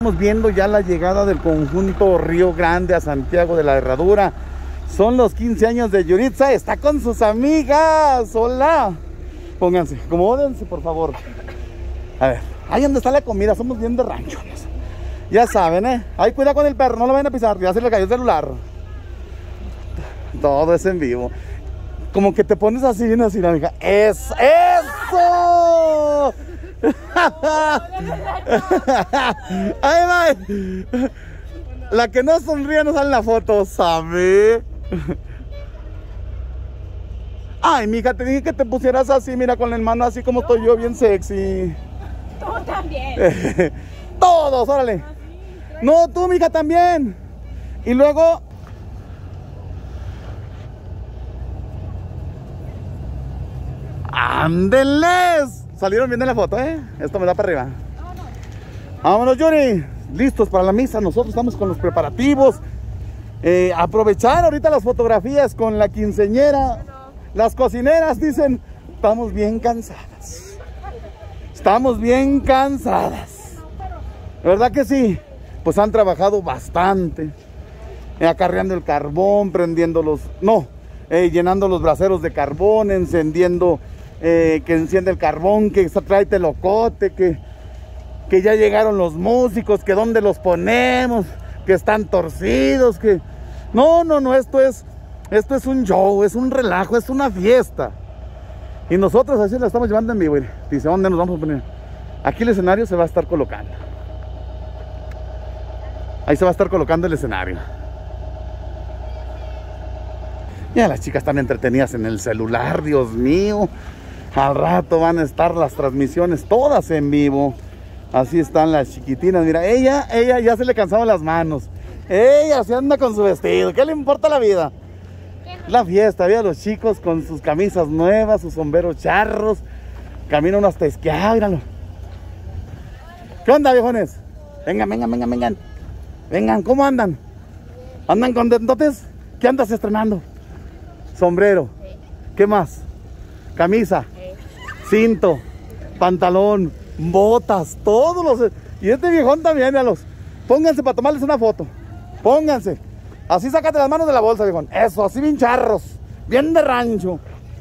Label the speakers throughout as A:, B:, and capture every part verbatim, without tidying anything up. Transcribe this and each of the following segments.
A: Estamos viendo ya la llegada del conjunto Río Grande a Santiago de la Herradura. Son los quince años de Yuritza, está con sus amigas. Hola. Pónganse, acomódense por favor. A ver, ahí donde está la comida, somos bien de rancho. Ya saben, ¿eh? Ahí cuida con el perro, no lo vayan a pisar, ya se le cayó el celular. Todo es en vivo. Como que te pones así, bien así, mija. ¡Es eso! Ahí va. La que no sonríe no sale en la foto, ¿sabe? Ay, mija, te dije que te pusieras así, mira, con la mano así como estoy yo, bien sexy.
B: Tú también.
A: Todos, órale. No, tú, mija, también. Y luego... ¡Ándeles! Salieron bien en la foto, ¿eh? Esto me da para arriba. Vámonos, Yuri. Listos para la misa. Nosotros estamos con los preparativos. Eh, aprovechar ahorita las fotografías con la quinceañera. Las cocineras dicen, estamos bien cansadas. Estamos bien cansadas. ¿Verdad que sí? Pues han trabajado bastante. Eh, acarreando el carbón, prendiendo los... No, eh, llenando los braseros de carbón, encendiendo... Eh, que enciende el carbón, que trae telocote, que, que ya llegaron los músicos, que dónde los ponemos, que están torcidos, que... No, no, no, esto es, esto es un show, es un relajo, es una fiesta. Y nosotros así la estamos llevando en vivo. Dice, ¿dónde nos vamos a poner? Aquí el escenario se va a estar colocando. Ahí se va a estar colocando el escenario. Ya las chicas están entretenidas en el celular, Dios mío. Al rato van a estar las transmisiones todas en vivo. Así están las chiquitinas. Mira, ella, ella ya se le cansaban las manos. Ella se anda con su vestido. ¿Qué le importa la vida? La fiesta, había los chicos con sus camisas nuevas, sus sombreros charros. Camina uno hasta esquiar, míralo. ¿Qué onda, viejones? Vengan, vengan, vengan, vengan. Vengan, ¿cómo andan? ¿Andan contentotes? ¿Qué andas estrenando? Sombrero. ¿Qué más? Camisa. Cinto. Pantalón. Botas. Todos los... Y este viejón también, míralos. Pónganse para tomarles una foto. Pónganse. Así sácate las manos de la bolsa, viejón. Eso, así bien charros. Bien de rancho.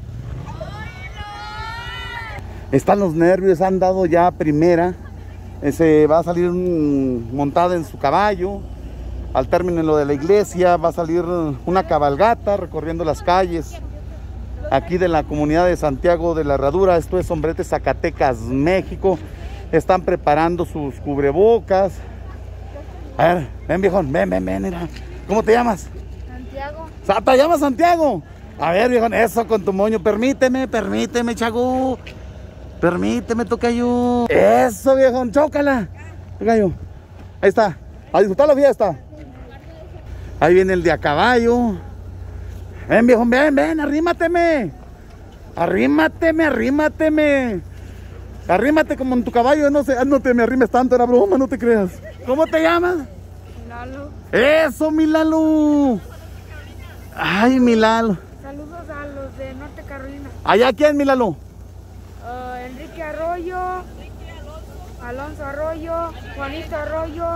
A: Están los nervios, han dado ya primera. Se va a salir un, montada en su caballo. Al término de lo de la iglesia va a salir una cabalgata recorriendo las calles aquí de la comunidad de Santiago de la Herradura. Esto es Sombrete, Zacatecas, México. Están preparando sus cubrebocas. A ver, ven viejón, ven, ven, ven, mira. ¿Cómo te llamas?
B: Santiago.
A: ¿Te llamas Santiago? A ver, viejón, eso con tu moño. Permíteme, permíteme, chagu. Permíteme, tocayo. Eso, viejón, chócala. Tocayo. Ahí está. A disfrutar la fiesta. Ahí viene el de a caballo. Ven, viejón, ven, ven, arrímateme. Arrímateme, arrímateme. Arrímate como en tu caballo, no sé, no te me arrimes tanto, era broma, no te creas. ¿Cómo te llamas?
B: Lalo.
A: Eso, mi Lalo. Ay, mi Lalo.
B: Saludos a los de Norte Carolina.
A: ¿Allá quién, mi Lalo?
B: Uh, Enrique Arroyo. Alonso Arroyo. Juanito Arroyo.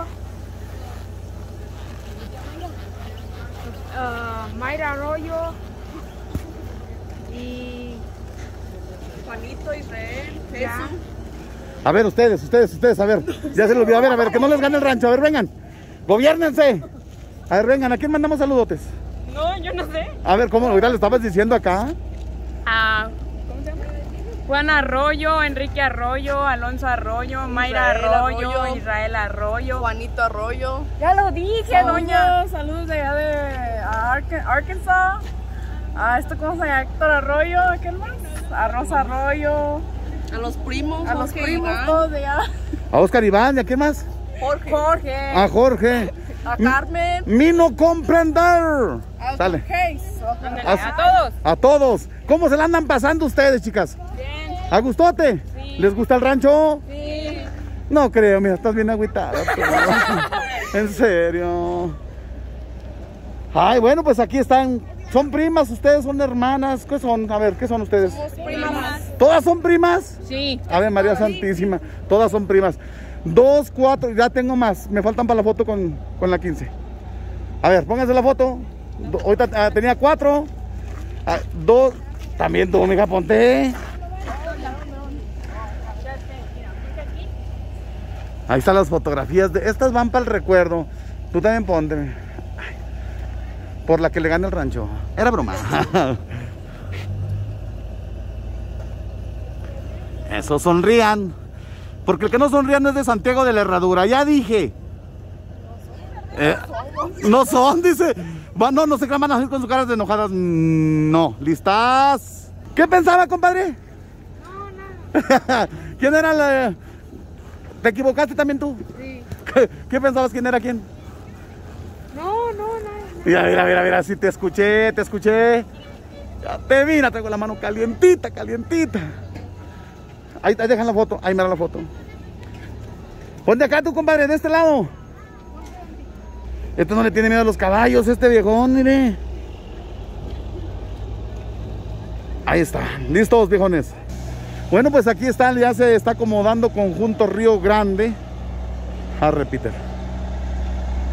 B: Uh, Mayra Arroyo. Y...
C: Juanito, Israel, Jesús.
A: A ver, ustedes, ustedes, ustedes, a ver. Ya se lo olvidó, a ver, a ver, que no les gane el rancho. A ver, vengan. Gobiérnense. A ver, vengan, ¿a quién mandamos saludotes?
C: No, yo no sé.
A: A ver, ¿cómo? Ahorita le estabas diciendo acá.
C: Ah, ¿cómo se llama? Juan Arroyo, Enrique Arroyo, Alonso Arroyo, Mayra
D: Israel
C: Arroyo,
D: Arroyo,
C: Israel Arroyo.
D: Juanito Arroyo.
C: Ya lo dije,
D: Saludos,
C: doña.
D: saludos de allá de Ar- Arkansas. A esto, ¿cómo se llama? Héctor Arroyo, ¿qué más? A Rosa Arroyo.
C: A los primos.
D: A los
C: Jorge,
D: primos
C: Iván.
D: todos de allá.
A: A Oscar Iván, ¿y a qué más?
D: Jorge. Jorge.
A: A Jorge.
D: A Carmen.
A: Mi no comprender.
D: A
A: Sale.
D: Case.
C: Ándale,
A: A-
C: a todos.
A: A todos. ¿Cómo se la andan pasando ustedes, chicas?
C: Bien.
A: ¿A gustote?
C: Sí.
A: ¿Les gusta el rancho?
C: Sí.
A: No creo, mira, estás bien agüitada. tú. En serio. Ay, bueno, pues aquí están. ¿Son primas ustedes? ¿Son hermanas? ¿Qué son? A ver, ¿qué son ustedes?
C: Primas.
A: ¿Todas son primas?
C: Sí.
A: Ave María Santísima, todas son primas. dos, cuatro, ya tengo más. Me faltan para la foto con, con la quince. A ver, pónganse la foto. Do, ahorita ah, tenía cuatro. Ah, dos. También tú, mija, ponte. Ahí están las fotografías. De, estas van para el recuerdo. Tú también ponte. Ay, por la que le gane el rancho. Era broma. Eso, sonrían. Porque el que no sonría no es de Santiago de la Herradura. Ya dije. Eh, no son, dice. Va, no, no se claman así con sus caras de enojadas. No, ¿listas? ¿Qué pensaba, compadre?
B: No, nada.
A: ¿Quién era la...? ¿Te equivocaste también tú?
B: Sí.
A: ¿Qué, qué pensabas quién era quién?
B: No, no, nada.
A: Mira, mira, mira, mira, sí te escuché, te escuché. Ya te vi, traigo la mano calientita, calientita. Ahí, ahí dejan la foto, ahí mira la foto. Ponte acá tú, compadre, de este lado. Este no le tiene miedo a los caballos, este viejón, mire. Ahí está, listos, viejones. Bueno, pues aquí está, ya se está acomodando conjunto Río Grande. A repetir.